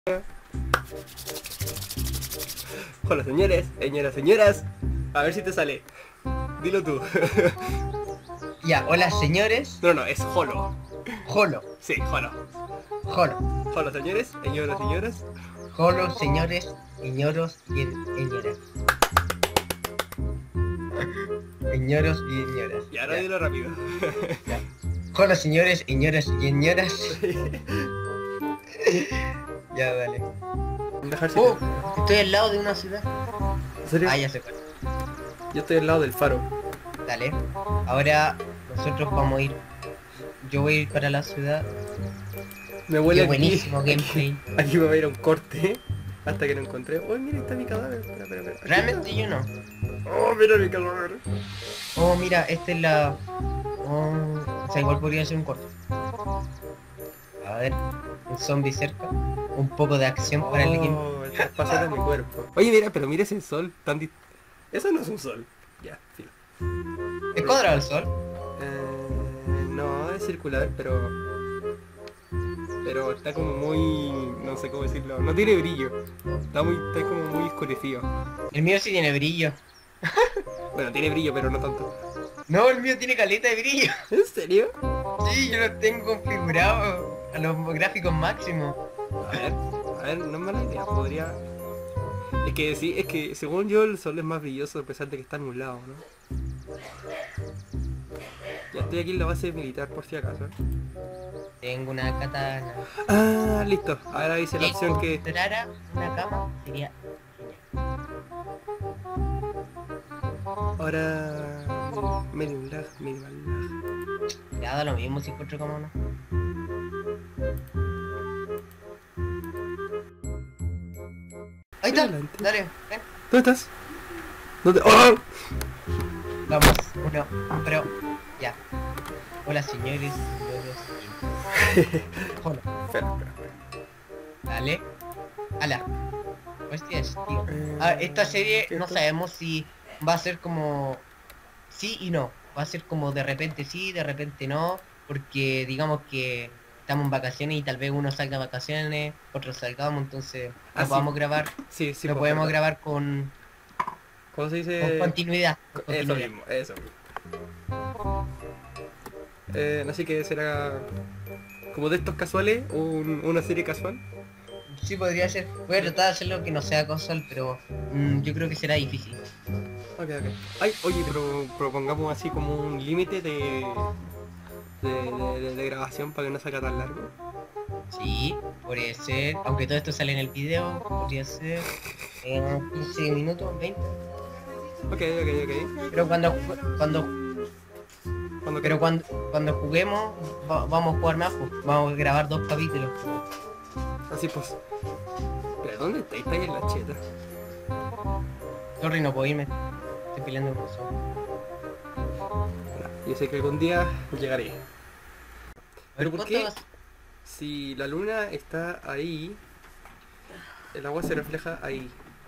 Hola señores, señoras. A ver si te sale. Dilo tú. Ya, hola señores. No, es holo. Jolo, Sí, holo. jolo, Hola señores, señoras. jolo, señores, señoros y señoras. Señoros y señoras. Y ahora Ya, dilo rápido. ya. Jolo, señores, señoras y señoras. Ya, dale. Dejar Oh, sitio. estoy al lado de una ciudad. ¿En serio? Ah, ya sé cuál. Yo estoy al lado del faro. Dale. Ahora nosotros vamos a ir. Yo voy a ir para la ciudad. Me Qué huele aquí. buenísimo gameplay. Aquí me va a ir a un corte. Hasta que lo encontré. Oh, mira, ahí está mi cadáver. Espera. Aquí Realmente está. yo no. Oh, mira mi cadáver. Oh, mira, esta es la. Oh, o sea, igual podría ser un corto. A ver, un zombie cerca. Un poco de acción para el game. Oh, el traspaso de mi cuerpo. Oye, mira, pero mira ese sol tan Eso no es un sol. Ya, filo. ¿Es cuadrado el sol? No, es circular, pero está como muy, no sé cómo decirlo, no tiene brillo. Está como muy oscurecido. El mío sí tiene brillo. Bueno, tiene brillo, pero no tanto. No, el mío tiene caleta de brillo. ¿En serio? Sí, yo lo tengo configurado a los gráficos máximos. A ver, no es mala idea, podría. Es que sí, es que según yo el sol es más brilloso a pesar de que está nublado, ¿no? Ya estoy aquí en la base militar por si acaso. Tengo una katana. Ah, listo. Ahora hice la Si opción que. encontrara una cama, sería genial. Ahora. Minimal lag. Ya da lo mismo si encuentro cama o no. Ahí Sigue está, adelante. dale, ven. ¿Dónde estás? ¿Dónde? ¡Oh! Vamos, uno, pero ya. Hola señores, señores. Hola, Espera. dale. Ala. Hostias, tío. Esta serie ¿Qué no esto? sabemos si va a ser como sí y no. Va a ser como de repente sí, de repente no. Porque digamos que estamos en vacaciones y tal vez uno salga de vacaciones, otros salgamos, entonces Ah, no sí. podamos grabar, Sí, no pues, podemos ¿verdad? grabar con, ¿Cómo se con dice? continuidad, con Eso continuidad. mismo, eso mismo. Así que será como de estos casuales, una serie casual. Sí podría ser. Voy a tratar de hacerlo que no sea console, pero yo creo que será difícil. Ok. Ay, oye, pero propongamos así como un límite de grabación para que no salga tan largo. Sí, podría ser, aunque todo esto sale en el video, podría ser 15 minutos, 20. Ok. Pero ¿Cuándo qué? pero cuando juguemos, vamos a jugar más, pues. Vamos a grabar 2 capítulos. Así pues. ¿Pero dónde está? Está ahí en la cheta. Sorry, no puedo irme. Estoy peleando con eso. Yo sé que algún día llegaré. A ¿Pero ver, por ¿cuánto qué? vas? Si la luna está ahí, el agua se refleja ahí.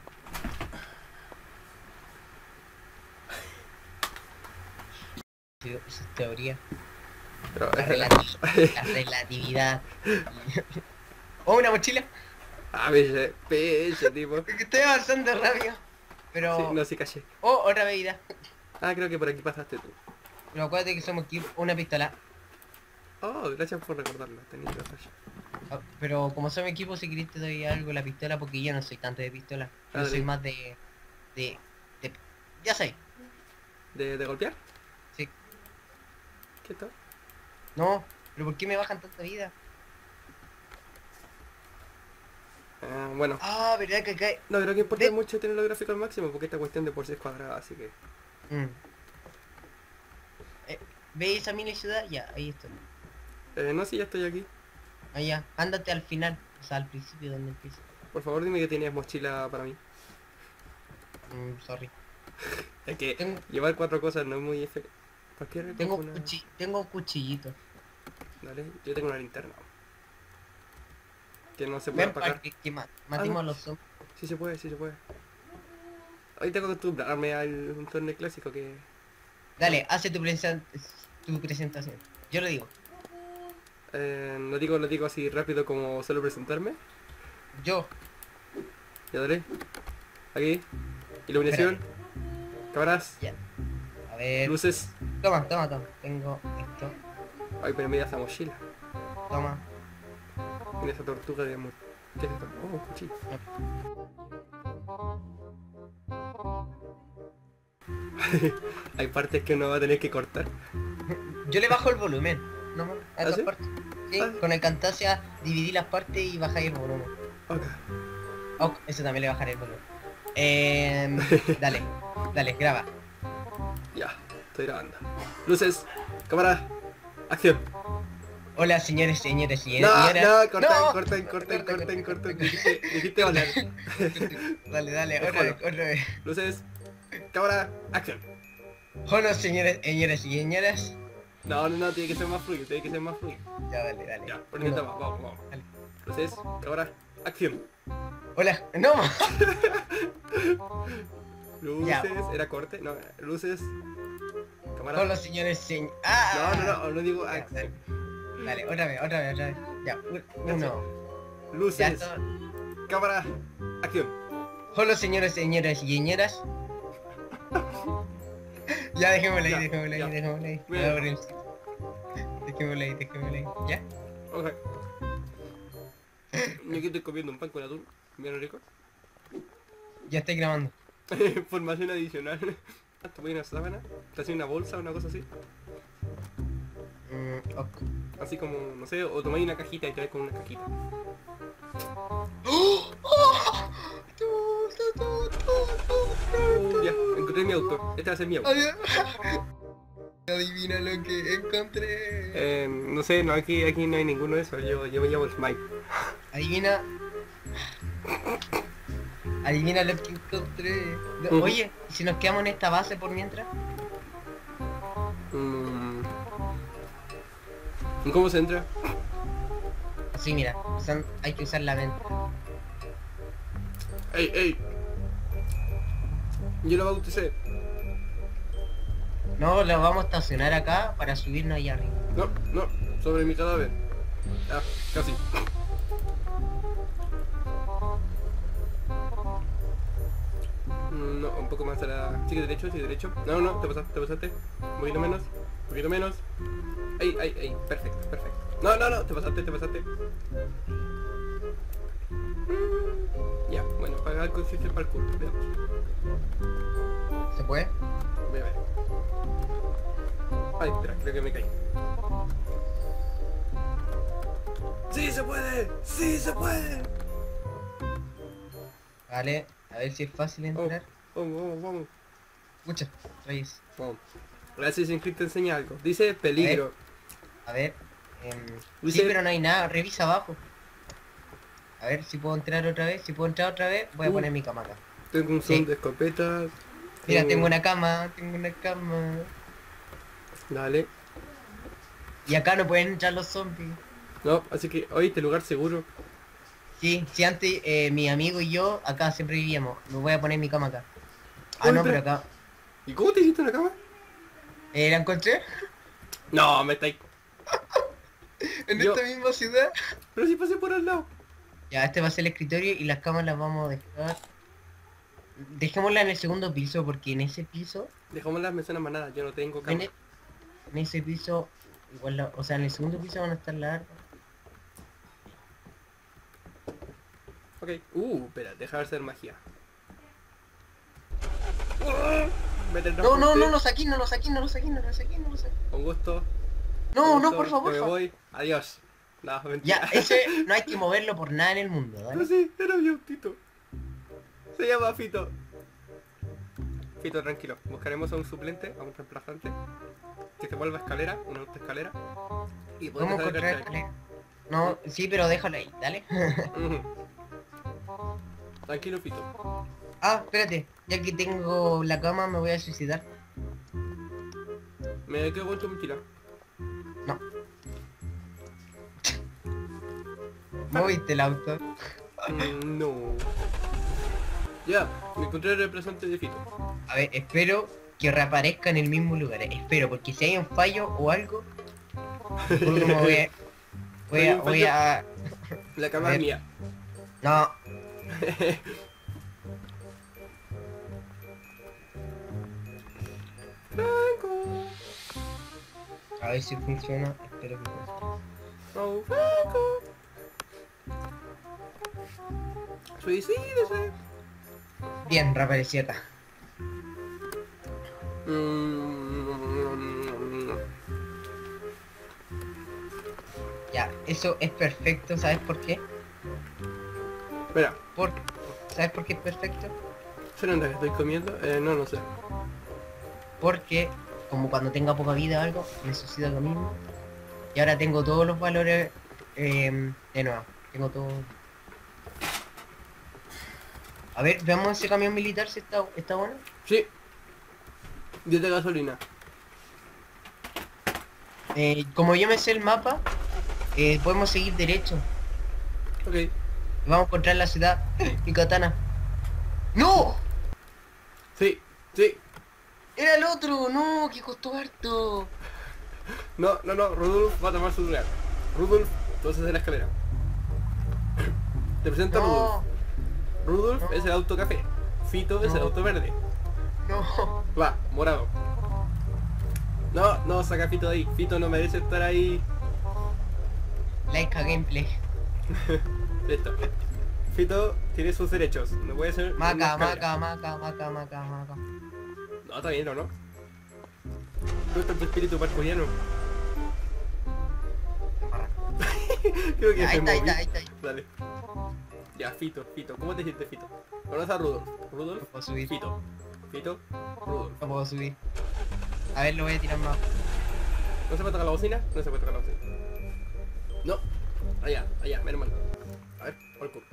Esa es teoría. Pero, La relatividad. ¡Oh, una mochila! peche, tipo. Es que estoy avanzando rápido. Sí, Pero... no, sí caché. Oh, otra bebida. Ah, creo que por aquí pasaste tú. Pero acuérdate que somos equipo. Una pistola. Oh, gracias por recordarlo. Tenía razón. Pero como somos equipo, si querés te doy algo la pistola, porque yo no soy tanto de pistola. Ah, Yo soy dale. más de, de... Ya sé. ¿De golpear? Sí. ¿Qué tal? No, pero ¿por qué me bajan tanta vida? Bueno. Ah, verdad que acá... No creo que importe De... mucho tener los gráficos al máximo porque esta cuestión de por sí es cuadrada, así que. Mm. ¿Veis esa mini ciudad? Ya, ahí estoy. No, si ya estoy aquí. Allá, ándate al final, o sea, al principio donde empieza. Por favor dime que tienes mochila para mí. Sorry. Es que Tengo, llevar 4 cosas no es muy efectivo. ¿Para qué recojo una? tengo un cuchillito. Dale, yo tengo una linterna. Que no se puede Ven para apagar. que Ah, matemos no. a los zombies. Sí se puede, sí se puede. Hoy tengo que acostumbrarme al torneo clásico que. Dale, hace tu presentación. Yo lo digo. No digo, lo digo así rápido como suelo presentarme. Yo. Ya dale. Aquí. Iluminación. Cámaras. Ya. A ver. Luces. Toma. Tengo esto. Ay, pero mira esa mochila. Toma. Mira esa tortuga de amor. ¿Qué es esto? Oh, un cuchillo. Hay partes que uno va a tener que cortar. Yo le bajo el volumen. No, a ¿Ah, esas sí? partes. Sí, Ah. con el Camtasia dividí las partes y bajáis el volumen. Ok. Oh, eso también le bajaré el volumen. Dale, graba. Ya, estoy grabando. Luces. Cámara. Acción. Hola señores y No, señoras. corten. Dijiste hola. Dale, otra vez. Luces. Cámara. Acción. Hola señores y señoras. No, tiene que ser más fluido, Ya, dale. Ya, por más, vamos. Dale. Luces. Cámara. Acción. Hola, no. Luces. Ya. Era corte. No, luces. Cámara. Hola señores y No digo Ya, acción. Dale, otra vez. Ya, uno. Ya Luces. está. Cámara. Acción. Hola señores y señoras. Ya, dejémosla Ya, ahí. ya. Dejémosla Bien. ahí. ¿Ya? Ok. Yo aquí estoy comiendo un pan con atún. Bien rico. Ya estoy grabando. Información adicional. Te voy una sábana. Te haces una bolsa o una cosa así. Ok. Así como, no sé, o tomáis una cajita y te vas con una cajita. Ya, encontré mi auto. Este va a ser mi auto. Adivina lo que encontré. No sé, no, aquí no hay ninguno de esos. Yo me llamo Smile. Adivina lo que encontré. Ujú. Oye, ¿y si nos quedamos en esta base por mientras? ¿Y cómo se entra? Sí, mira, hay que usar la mente. ¡Ey! Yo lo bauticé. No, lo vamos a estacionar acá para subirnos allá arriba. No, sobre mi cadáver. Ah, casi. No, un poco más a la... Sigue derecho. No, te pasaste. Un poquito menos. Ahí, perfecto. No, te pasaste. Ya, bueno, para algo existe el parkour, veamos. ¿Se puede? Voy a ver. Ay, espera, creo que me caí. ¡Sí se puede! Vale, a ver si es fácil entrar. Vamos. Escucha, traes. Vamos. Gracias, Ingrid te enseña algo. Dice peligro. A ver. Dice- Sí, pero no hay nada, revisa abajo. A ver si puedo entrar otra vez. Si puedo entrar otra vez, voy a poner mi cama acá. Tengo un son de escopeta. Mira, tengo una cama. Dale. Y acá no pueden entrar los zombies. No, así que hoy este lugar seguro. Sí, antes mi amigo y yo acá siempre vivíamos. Me voy a poner mi cama acá. Ah, Oye, no, pero espera. acá. ¿Y cómo te hiciste una cama? ¿La encontré? No, me estáis. En Yo- esta misma ciudad. Pero si pasé por al lado. Ya, este va a ser el escritorio y las camas las vamos a dejar. Dejémosla en el segundo piso porque en ese piso, Dejamos las mesonas manadas, yo no tengo en, cama. en ese piso, igual, o sea, en el segundo piso van a estar las armas. Ok. Espera, deja de hacer magia. Me No, teletransporté. no lo saqué. Con gusto. No, con no, gusto, por favor. Me voy. Adiós. No, Ya, mentira. ese no hay que moverlo por nada en el mundo, No, ¿vale? sí, era mi autito. Se llama Fito. Fito, tranquilo. Buscaremos a un suplente, a un reemplazante. Que se vuelva escalera, una autoescalera. Y ¿Cómo podemos encontrar sacar escalera? No, sí, pero déjalo ahí, dale. Tranquilo, Fito. Ah, espérate, ya que tengo la cama me voy a suicidar. Me quedo con tu mentira. No. ¿Moviste el auto? No. Ya, me encontré el reemplazante de Fito. A ver, espero que reaparezca en el mismo lugar. Espero, porque si hay un fallo o algo, por último voy Hay un fallo. a... La cama A es ver. mía. No. Franco. A ver si funciona. Espero que funcione. Oh, Franco. Suicídese. Bien, reaparecieta. Ya, eso es perfecto, ¿sabes por qué? Mira, Por... ¿Sabes por qué es perfecto? ¿se nota que estoy comiendo? No, no sé. Porque, como cuando tenga poca vida o algo, necesito lo mismo. Y ahora tengo todos los valores de nuevo. Tengo todo. A ver, veamos ese camión militar si está bueno. Sí. 10 de gasolina. Como yo me sé el mapa, podemos seguir derecho. Ok. Vamos a encontrar la ciudad. Mi katana. ¡No! Sí, sí. ¡Era el otro! ¡No! ¡Que costó harto! No, no, no. Rudolf va a tomar su lugar. Rudolf, tú haces de la escalera. Te presento a Rudolf. ¡No! Rudolf No. es el auto café. Fito es el No. auto verde. ¡No! Va, morado. No, no, saca a Fito de ahí. Fito no merece estar ahí. Like a gameplay. Listo. Fito tiene sus derechos. No puede ser. una Maca, escalera. maca. No, está bien, ¿o no? ¿Dónde está tu espíritu parkouriano? Creo que Ahí se está, movió. ahí está. Dale. Ya, Fito, Fito. ¿Cómo te sientes, Fito? Conoces a Rudolf. Rudolf, No puedo subir. Fito. Fito, Rudolf. No puedo subir. A ver, lo voy a tirar más. ¿No se puede tocar la bocina? No se puede tocar la bocina. No. Allá, allá, menos mal. A ver, parkour.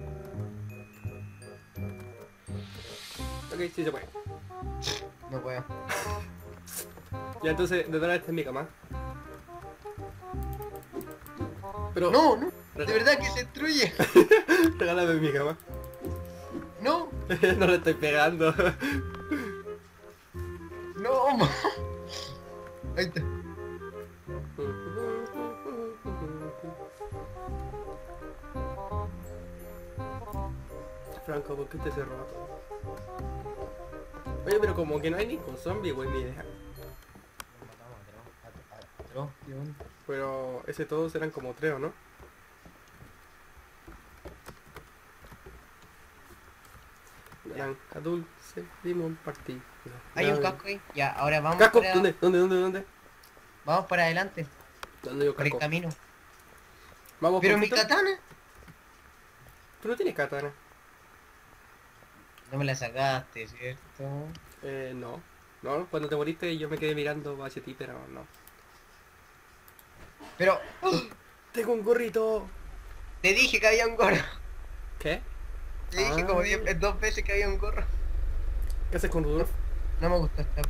Ok, sí se puede. No puedo. Ya, entonces, detona esta es mi cama. Pero... No, no. De verdad que se destruye. Regálame mi cama. No. No le estoy pegando. No. Ahí está. Franco, ¿por qué te cerró todo? Oye, pero como que no hay ningún zombie, güey, mi idea. Pero ese todos eran como 3, ¿o no? Blanca, dulce, limón, partido. Hay un casco ahí. Ya, ahora vamos ¿Casco? para... ¿Dónde? Vamos para adelante. ¿Dónde yo Por el casco? camino. Vamos, Pero con mi Fito. katana. Tú no tienes katana. No me la sacaste, ¿cierto? No. No, cuando te moriste yo me quedé mirando hacia ti, pero no. Pero... Tengo un gorrito. Te dije que había un gorro. ¿Qué? Te dije como 2 veces que había un gorro. ¿Qué haces con Rudolf? No me gustó esta.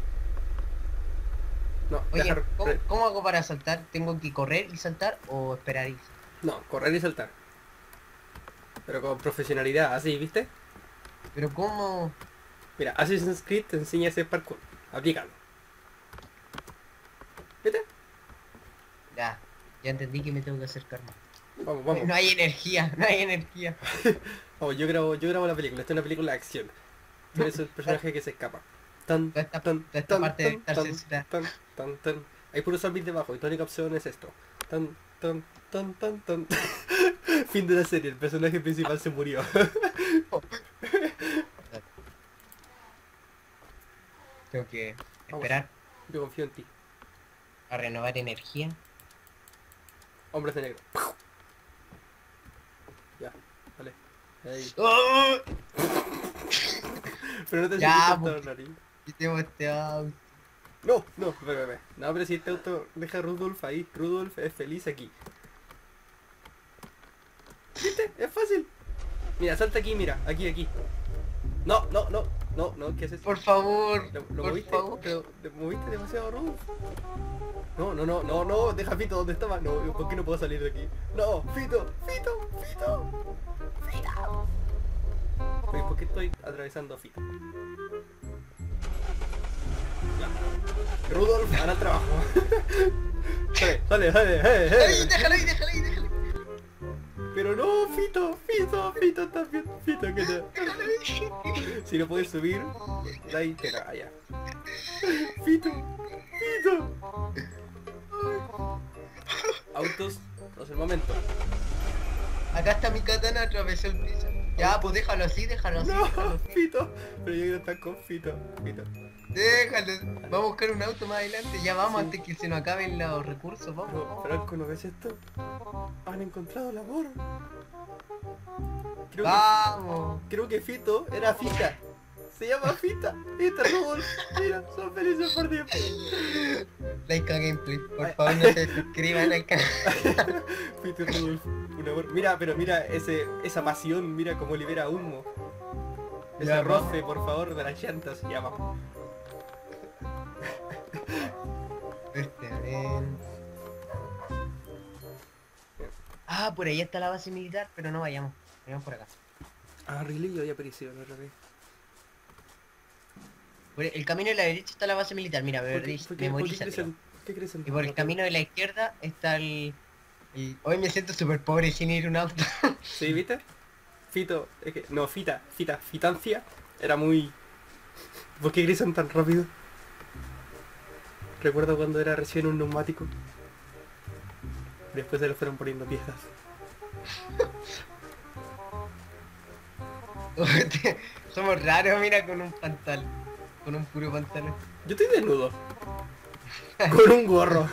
No, Oye, dejar... ¿cómo hago para saltar? ¿Tengo que correr y saltar o esperar y... No, correr y saltar. Pero con profesionalidad, así, ¿viste? Pero cómo... Mira, Assassin's Creed te enseña a hacer parkour. Aplícalo. ¿Viste? Ya entendí que me tengo que acercar más. Vamos, vamos. No hay energía. Vamos, yo grabo la película. Esta es una película de acción. Tú eres el personaje que se escapa. Tan, Toda esta tan, parte de estar tan, censurada. tan. Hay puros zombies debajo y tu única opción es esto. Tan. Fin de la serie, el personaje principal se murió. Tengo que Vamos. esperar Yo confío en ti. a renovar energía. Hombres de negro. Ya, vale. Ahí. ¡Oh! Pero no te Ya, sientes pues. tanto, nariz. Y tengo este auto. No, espera. No, pero si este auto deja a Rudolf ahí. Rudolf es feliz aquí. ¿Viste? Es fácil. Mira, salta aquí, mira. Aquí. No, ¿qué haces? Por favor, ¿Lo por moviste? favor. Pero ¿te moviste demasiado, Rudolf? No, deja a Fito donde estaba. No, ¿por qué no puedo salir de aquí? No, Fito. Oye, ¿por qué estoy atravesando a Fito? Ya. Rudolf, hará el trabajo. Dale. ¡Ay, déjalo ahí! Pero Pero no, Fito también. Fito, que no. Si no puedes subir, de ahí te la ya. Fito. Autos, no es el momento. Acá está mi katana, atravesó el piso. Ya, pues déjalo así, déjalo así. No, Déjalo. Fito. Pero yo quiero estar con Fito. Déjalo. Vamos a buscar un auto más adelante. Ya vamos Sí. antes que se nos acaben los recursos, vamos. Pero, Franco, ¿no ves esto? Han encontrado el amor. Vamos. Creo que Fito era Fita. Se llama Fita. Fita Rudolf. Mira, son felices por Dios. Like a gameplay. Por Ay. favor, no se suscriban al canal. Fito y Rudolf. Un amor. Mira, pero mira esa pasión. Mira cómo libera humo. Ese Ya, roce, por favor, de las llantas. Ya vamos. Ven. Ah, por ahí está la base militar, pero no vayamos. Vayamos por acá. Ah, really, yo había aparecido la otra vez. El camino de la derecha está la base militar, mira, memorízatelo. ¿Qué crees en Y por el camino de la izquierda está Hoy me siento súper pobre sin ir un auto. ¿Sí, viste? Fito, es que... No, Fitancia era muy... ¿Por qué grisan tan rápido? Recuerdo cuando era recién un neumático. Después se le fueron poniendo piezas. Somos raros, mira, con un pantalón. Con un puro pantalón. Yo estoy desnudo. Con un gorro.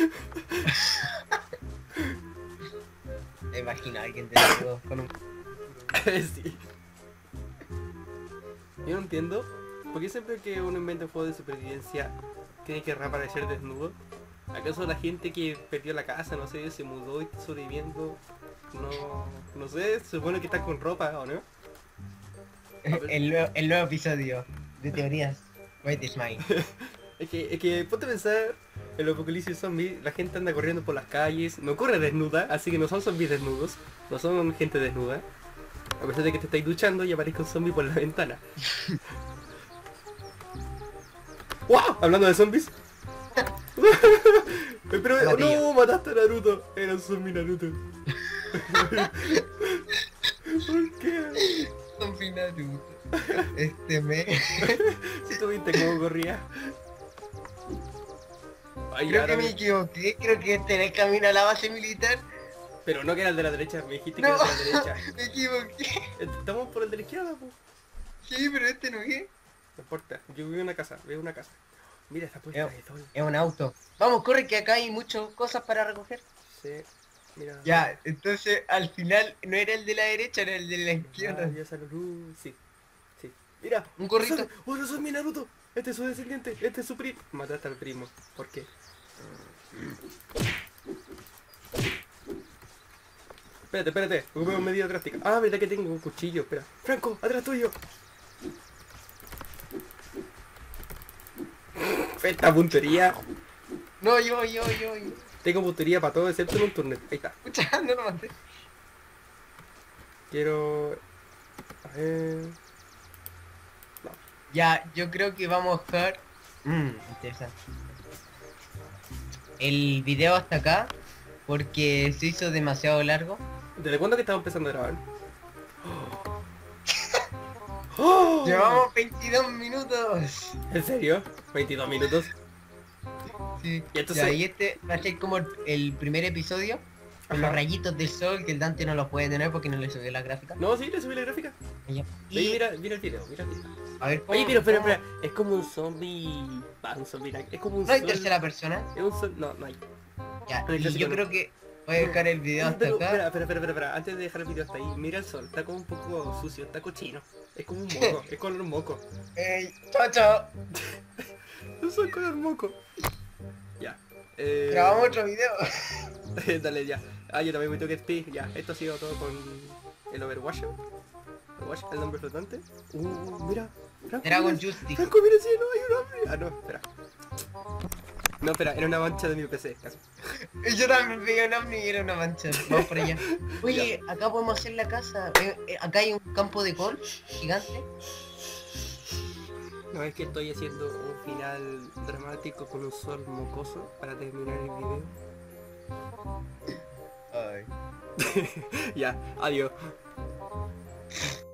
Me imagino a alguien desnudo con un... Sí. Yo no entiendo. ¿Por qué siempre que uno inventa un juego de supervivencia tiene que reaparecer desnudo? ¿Acaso la gente que perdió la casa, no sé, se mudó y está sobreviviendo? No sé, se supone que está con ropa, ¿o no? el nuevo episodio de teorías. Wait is mine. Es que ponte a pensar, en los apocalipsis zombies, la gente anda corriendo por las calles, no corre desnuda, así que no son zombies desnudos, no son gente desnuda. A pesar de que te estáis duchando y aparezca un zombie por la ventana. ¡Wow! Hablando de zombies. Pero no, mataste a Naruto. Era un zombie Naruto. ¿Por qué? Zombie Naruto. Este me... Si tú viste cómo corría. Ay, Creo ahora que me equivoqué, creo que este era el camino a la base militar. Pero no que era el de la derecha, me dijiste que No, era el de la derecha. me equivoqué. Estamos por el de la izquierda, pues. Sí, pero este no es. No importa, yo veo una casa. Mira, esta puesta de sol. Es un auto. Vamos, corre que acá hay muchas cosas para recoger. Sí, mira. Ya, entonces al final no era el de la derecha, era el de la izquierda. Ah, ya salió luz. Sí. Mira, Un gorrito. ¡Oh, no son mi Naruto! Este es su descendiente, este es su primo. Mataste al primo. ¿Por qué? Espérate, ocupemos medida drástica. Ah, verdad que tengo un cuchillo, espera. Franco, atrás tuyo. Esta puntería. No, yo. Tengo puntería para todo excepto en un turnet. Ahí está. Escucha, no lo maté. Quiero... A ver... Ya, yo creo que vamos a dejar... interesante. El video hasta acá, porque se hizo demasiado largo. ¿Desde cuándo que estamos empezando a grabar? ¡Oh! Llevamos 22 minutos. ¿En serio? ¿22 minutos? Sí. Y entonces- Ya, y este va a ser como el primer episodio. Con Ajá. los rayitos del sol que el Dante no los puede tener porque no le subió la gráfica. No, sí, le subí la gráfica. Ya. Y Y mira el video, a ver, Oye, pero ¿cómo- espera. Es como un zombie... un zombie... Es como un ¿No hay sol... tercera persona? Es un sol... No hay. Ya, No hay y clásico, yo no. creo que voy a dejar el video hasta acá. Espera. Antes de dejar el video hasta ahí, mira el sol. Está como un poco sucio, está cochino. Es como un moco, es color moco. Chao. No soy color moco. Ya. Grabamos otro video. Dale, ya. Ah, yo también me tengo que despedir. Ya, esto ha sido todo con el Overwatch. Overwatch, el nombre flotante. Mira. Franco, Dragon mira, Justice. Franco, mira el cielo, hay un hombre. Ah, no, espera. No, espera, era una mancha de mi PC, casi. Yo también veía un ovni y era una mancha. Vamos por allá. Oye, acá podemos hacer la casa. Acá hay un campo de golf gigante. No, es que estoy haciendo un final dramático con un sol mocoso para terminar el video. Ay. Ya, adiós.